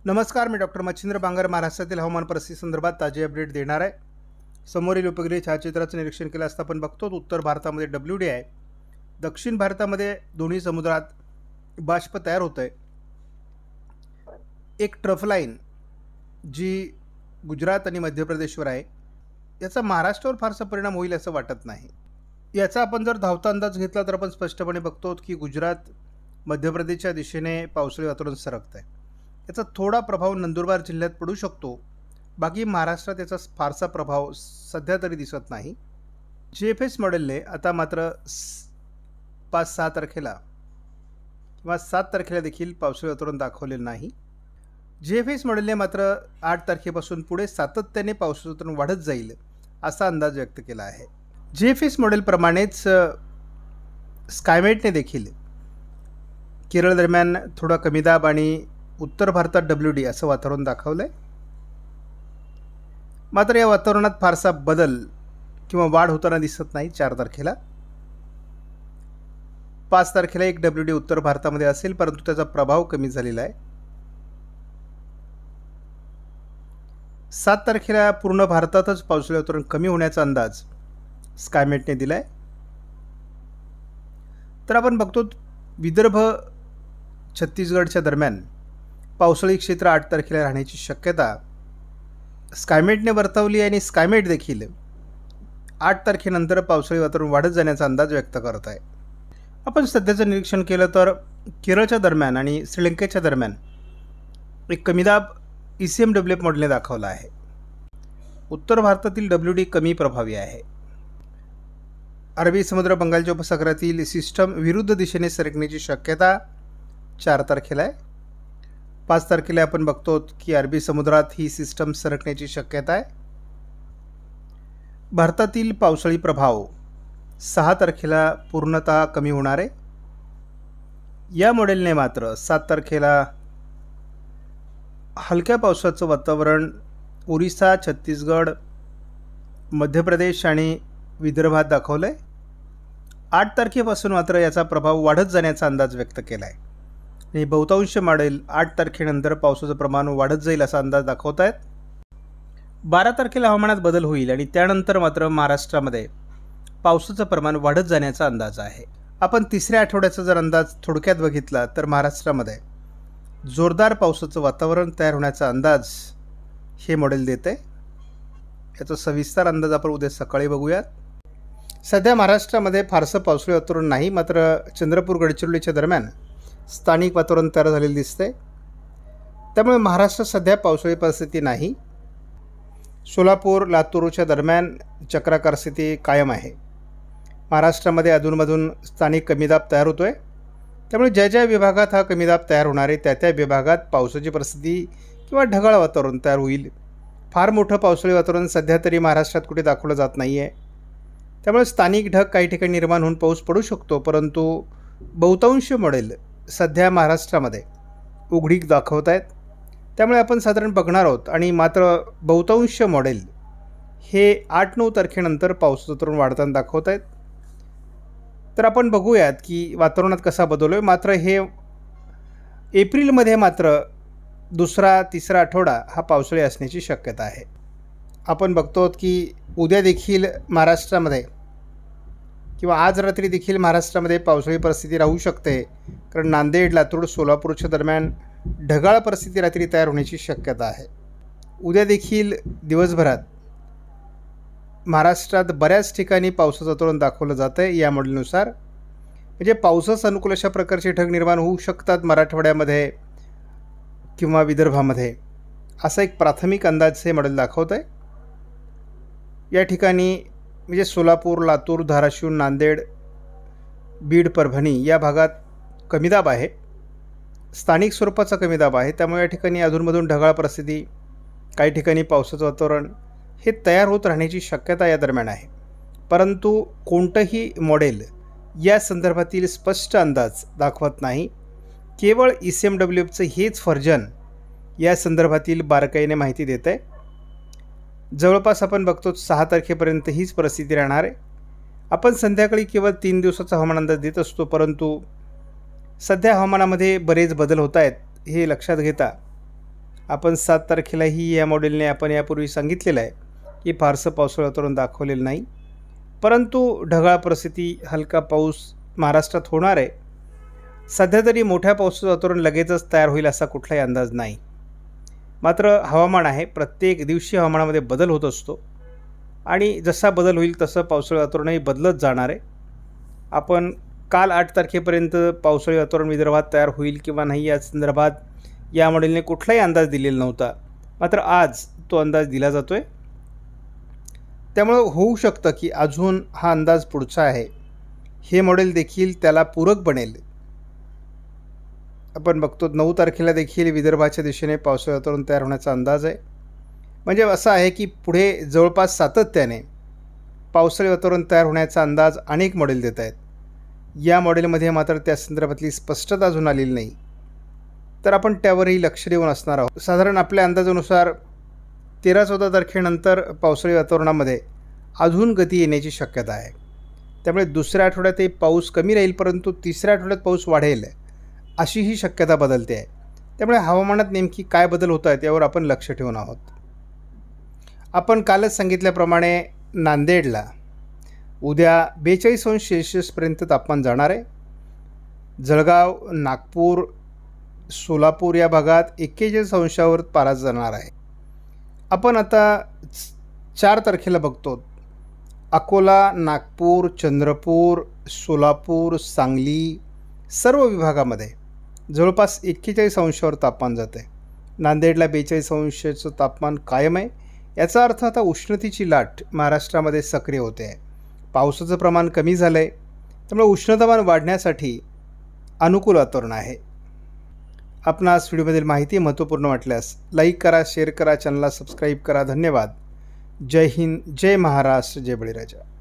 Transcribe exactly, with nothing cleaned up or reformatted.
नमस्कार, मी डॉक्टर मच्छिंद्र बांगर महाराष्ट्रातील हवामान परिस्थिती संदर्भात ताजे अपडेट देणार आहे। समोरील उपग्रह छायाचित्राचं निरीक्षण केलं असता आपण बघतो उत्तर भारतामध्ये डब्ल्यू डी आहे, दक्षिण भारतामध्ये दोन्ही समुद्रात बाष्प तयार होत आहे। एक ट्रफ लाईन जी गुजरात आणि मध्य प्रदेशवर आहे, याचा महाराष्ट्रावर फारसा परिणाम होईल असं वाटत नाही। याचा आपण जर धावता अंदाज घेतला तर आपण स्पष्टपणे बघतो की गुजरात मध्य प्रदेशच्या दिशेने पावसाळी वातावरण सरकत आहे। याचा थोडा प्रभाव नंदुरबार जिल्ह्यात पडू शकतो, बाकी महाराष्ट्रात याचा फारसा प्रभाव सध्या तरी दिसत नाही। जी एफ एस मॉडेलने आता मात्र पाच सहा तारखेला किंवा सात तारखेला देखील पावसाळी वातावरण दाखवलेलं नाही। जी एफ एस मॉडेलने मात्र आठ तारखेपासून पुढे सातत्याने पावसाचं वातावरण वाढत जाईल असा अंदाज व्यक्त केला आहे। जी एफ एस मॉडेलप्रमाणेच स्कायमेटने देखील केरळ दरम्यान थोडा कमी दाब आणि उत्तर भारतात डब्ल्यू डी असं वातावरण दाखवलं आहे। मात्र या वातावरणात फारसा बदल किंवा वाढ होताना दिसत नाही। चार तारखेला पाच तारखेला एक डब्ल्यू डी उत्तर भारतामध्ये असेल, परंतु त्याचा प्रभाव कमी झालेला आहे। सात तारखेला पूर्ण भारतातच पावसाळी वातावरण कमी होण्याचा अंदाज स्कायमेटने दिला आहे। तर आपण बघतो विदर्भ छत्तीसगडच्या दरम्यान पावसाळी क्षेत्र आठ तारखेला राहण्याची शक्यता स्कायमेटने वर्तवली आणि स्कायमेट देखील आठ तारखेनंतर पावसाळी वातावरण वाढत जाण्याचा अंदाज व्यक्त करत आहे। आपण सध्याचं निरीक्षण केलं तर केरळच्या दरम्यान आणि श्रीलंकेच्या दरम्यान एक कमीदाब E C M W F मॉडेलने दाखवला आहे। उत्तर भारतातील डब्ल्यू डी कमी प्रभावी आहे। अरबी समुद्र बंगालच्या उपसागरातील सिस्टम विरुद्ध दिशेने सरकण्याची शक्यता चार तारखेला आहे। पाच तारखेला आपण बघतो की अरबी समुद्रात ही सिस्टम सरकण्याची शक्यता आहे। भारतातील पावसाळी प्रभाव सहा तारखेला पूर्णतः कमी होणार आहे। या मॉडेलने मात्र सात तारखेला हलक्या पावसाचं वातावरण ओरिसा, छत्तीसगड, मध्य प्रदेश आणि विदर्भात दाखवलं आहे। आठ तारखेपासून मात्र याचा प्रभाव वाढत जाण्याचा अंदाज व्यक्त केला आहे आणि बहुतांश मॉडेल आठ तारखेनंतर पावसाचं प्रमाण वाढत जाईल असा अंदाज दाखवत आहेत। बारा तारखेला हवामानात बदल होईल आणि त्यानंतर मात्र महाराष्ट्रामध्ये पावसाचं प्रमाण वाढत जाण्याचा अंदाज आहे। आपण तिसऱ्या आठवड्याचा जर अंदाज थोडक्यात बघितला तर महाराष्ट्रामध्ये जोरदार पावसाचं वातावरण तयार होण्याचा अंदाज हे मॉडेल देते। याचा सविस्तर अंदाज आपण उद्या सकाळी बघूयात। सध्या महाराष्ट्रामध्ये फारसं पावसाळी वातावरण नाही, मात्र चंद्रपूर गडचिरोलीच्या दरम्यान स्थानिक वातावरण तयार झालेलं दिसतंय, त्यामुळे महाराष्ट्रात सध्या पावसाळी परिस्थिती नाही। सोलापूर लातूरच्या दरम्यान चक्राकार स्थिती कायम आहे। महाराष्ट्रामध्ये अधूनमधून स्थानिक कमीदाब तयार होतो आहे, त्यामुळे ज्या ज्या विभागात हा कमीदाब तयार होणार आहे त्या त्या विभागात पावसाची परिस्थिती किंवा ढगाळ वातावरण तयार होईल। फार मोठं पावसाळी वातावरण सध्या तरी महाराष्ट्रात कुठे दाखवलं जात नाही आहे, त्यामुळे स्थानिक ढग काही ठिकाणी निर्माण होऊन पाऊस पडू शकतो, परंतु बहुतांश मॉडेल सध्या महाराष्ट्रामध्ये उघडीक दाखवत आहेत। त्यामुळे आपण साधारण बघणार आहोत आणि मात्र बहुतांश मॉडेल हे आठ नऊ तारखेनंतर पावसाचं वातावरण वाढताना दाखवत आहेत। तर आपण बघूयात की वातावरणात कसा बदल आहे। मात्र हे एप्रिलमध्ये मात्र दुसरा तिसरा आठवडा हा पावसाळी असण्याची शक्यता आहे। आपण बघतो की उद्या देखील महाराष्ट्रामध्ये किंवा आज रात्री देखील महाराष्ट्रामध्ये पावसाळी परिस्थिती राहू शकते, कारण नांदेड, लातूर, सोलापूरच्या दरम्यान ढगाळ परिस्थिती रात्री तयार होण्याची शक्यता आहे। उद्या देखील दिवसभरात महाराष्ट्रात बऱ्याच ठिकाणी पावसाचं वातावरण दाखवलं जातं आहे या मॉडेलनुसार। म्हणजे पावसास अनुकूल अशा प्रकारचे ढग निर्माण होऊ शकतात मराठवाड्यामध्ये किंवा विदर्भामध्ये, असा एक प्राथमिक अंदाज हे मॉडेल दाखवत आहे। या ठिकाणी म्हणजे सोलापूर, लातूर, धाराशिव, नांदेड, बीड, परभणी या भागात कमीदाब आहे, स्थानिक स्वरूपाचा कमीदाब आहे, त्यामुळे या ठिकाणी अधूनमधून ढगाळ परिस्थिती, काही ठिकाणी पावसाचं वातावरण हे तयार होत राहण्याची शक्यता या दरम्यान आहे। परंतु कोणतंही मॉडेल या संदर्भातील स्पष्ट अंदाज दाखवत नाही, केवळ ई सी एम डब्ल्यू एफचं हेच व्हर्जन या संदर्भातील बारकाईने माहिती देत आहे। जवळपास आपण बघतो सहा तारखेपर्यंत हीच परिस्थिती राहणार आहे। आपण संध्याकाळी केवळ तीन दिवसाचा हवामान अंदाज देत असतो, परंतु सध्या हवामानामध्ये बरेच बदल होत आहेत हे लक्षात घेता आपण सात तारखेलाही या मॉडेलने आपण यापूर्वी सांगितलेलं आहे की फारसं पावसाळी वातावरण दाखवलेलं नाही, परंतु ढगाळ परिस्थिती, हलका पाऊस महाराष्ट्रात होणार आहे. सध्या तरी मोठ्या पावसाचं वातावरण लगेचच तयार होईल असा कुठलाही अंदाज नाही. मात्र हवामान आहे, प्रत्येक दिवशी हवामानामध्ये बदल होत असतो आणि जसा बदल होईल तसं पावसाळी वातावरणही बदलत जाणार आहे. आपण काल आठ तारखेपर्यंत पावसाळी वातावरण विदर्भात तयार होईल किंवा नाही या संदर्भात या मॉडेलने कुठलाही अंदाज दिलेला नव्हता, मात्र आज तो अंदाज दिला जातो आहे. त्यामुळे होऊ शकतं की अजून हा अंदाज पुढचा आहे, हे मॉडेल देखील त्याला पूरक बनेल. आपण बघतो नऊ तारखेला देखील विदर्भाच्या दिशेने पावसाळी वातावरण तयार होण्याचा अंदाज आहे. म्हणजे असं आहे की पुढे जवळपास सातत्याने पावसाळी वातावरण तयार होण्याचा अंदाज अनेक मॉडेल देत आहेत. या मॉडेलमध्ये मात्र त्या संदर्भातली स्पष्टता अजून आलेली नाही, तर आपण त्यावरही लक्ष देऊन असणार आहोत. साधारण आपल्या अंदाजानुसार तेरा चौदा तारखेनंतर पावसाळी वातावरणामध्ये अजून गती येण्याची शक्यता आहे. त्यामुळे दुसऱ्या आठवड्यातही पाऊस कमी राहील, परंतु तिसऱ्या आठवड्यात पाऊस वाढेल अशी ही शक्यता बदलते आहे. त्यामुळे हवामानात नेमकी काय बदल होत आहेत यावर आपण लक्ष ठेवून आहोत. आपण कालच सांगितल्याप्रमाणे नांदेडला उद्या बेचाळीस अंश सेल्सिअसपर्यंत तापमान जाणार आहे. जळगाव, नागपूर, सोलापूर या भागात एक्केचाळीस अंशावर पारा जाणार आहे. आपण आता चार तारखेला बघतो अकोला, नागपूर, चंद्रपूर, सोलापूर, सांगली सर्व विभागामध्ये जवळपास एक्केचाळीस अंशावर तापमान जाते. नांदेडला बेचाळीस अंशाचं तापमान कायम आहे. याचा अर्थ आता उष्णतेची लाट महाराष्ट्रामध्ये सक्रिय होते आहे. पावसाचं प्रमाण कमी झालं आहे, त्यामुळे उष्णतामान वाढण्यासाठी अनुकूल वातावरण आहे. आपणास व्हिडिओमधील माहिती महत्त्वपूर्ण वाटल्यास लाईक करा, शेअर करा, चॅनलला सबस्क्राईब करा. धन्यवाद. जय हिंद, जय महाराष्ट्र, जय बळीराजा.